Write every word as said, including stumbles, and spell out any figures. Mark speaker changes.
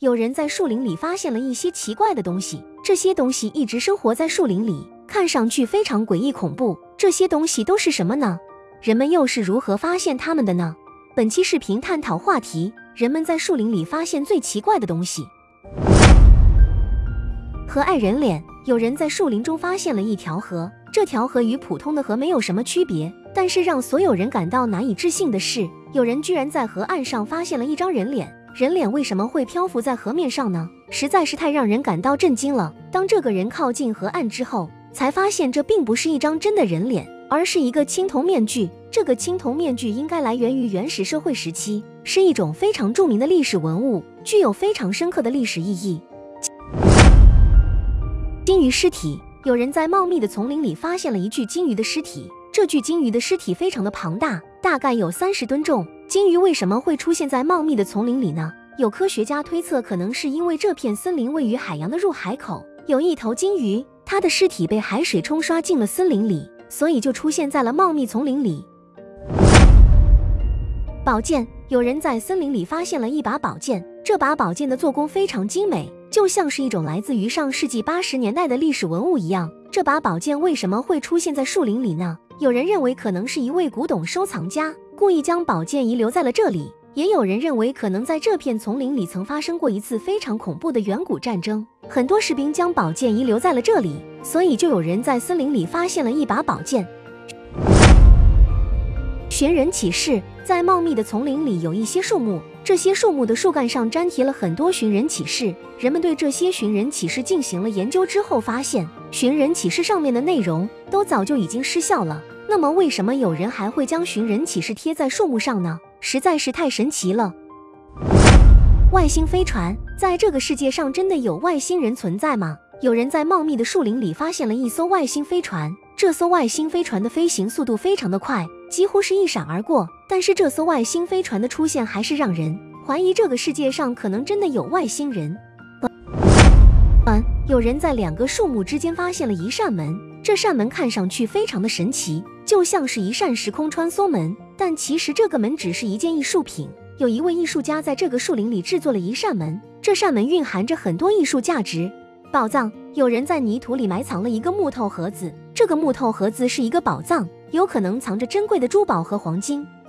Speaker 1: 有人在树林里发现了一些奇怪的东西，这些东西一直生活在树林里，看上去非常诡异恐怖。这些东西都是什么呢？人们又是如何发现它们的呢？本期视频探讨话题：人们在树林里发现最奇怪的东西。河爱人脸，有人在树林中发现了一条河，这条河与普通的河没有什么区别，但是让所有人感到难以置信的是，有人居然在河岸上发现了一张人脸。人脸为什么会漂浮在河面上呢？实在是太让人感到震惊了。当这个人靠近河岸之后，才发现这并不是一张真的人脸，而是一个青铜面具。这个青铜面具应该来源于原始社会时期，是一种非常著名的历史文物，具有非常深刻的历史意义。鲸鱼尸体，有人在茂密的丛林里发现了一具鲸鱼的尸体。这具鲸鱼的尸体非常的庞大，大概有三十吨重。鲸鱼为什么会出现在茂密的丛林里呢？有科学家推测，可能是因为这片森林位于海洋的入海口，有一头鲸鱼，它的尸体被海水冲刷进了森林里，所以就出现在了茂密丛林里。宝剑，有人在森林里发现了一把宝剑，这把宝剑的做工非常精美，就像是一种来自于上世纪八十年代的历史文物一样。这把宝剑为什么会出现在树林里呢？有人认为可能是一位古董收藏家故意将宝剑遗留在了这里，也有人认为可能在这片丛林里曾发生过一次非常恐怖的远古战争，很多士兵将宝剑遗留在了这里，所以就有人在森林里发现了一把宝剑。寻人启事，在茂密的丛林里有一些树木，这些树木的树干上粘贴了很多寻人启事。人们对这些寻人启事进行了研究之后发现，寻人启事上面的内容都早就已经失效了。那么为什么有人还会将寻人启事贴在树木上呢？实在是太神奇了。外星飞船，在这个世界上真的有外星人存在吗？有人在茂密的树林里发现了一艘外星飞船，这艘外星飞船的飞行速度非常的快，几乎是一闪而过，但是这艘外星飞船的出现还是让人怀疑这个世界上可能真的有外星人。嗯，有人在两个树木之间发现了一扇门，这扇门看上去非常的神奇，就像是一扇时空穿梭门，但其实这个门只是一件艺术品。有一位艺术家在这个树林里制作了一扇门，这扇门蕴含着很多艺术价值。宝藏，有人在泥土里埋藏了一个木头盒子，这个木头盒子是一个宝藏，有可能藏着珍贵的珠宝和黄金。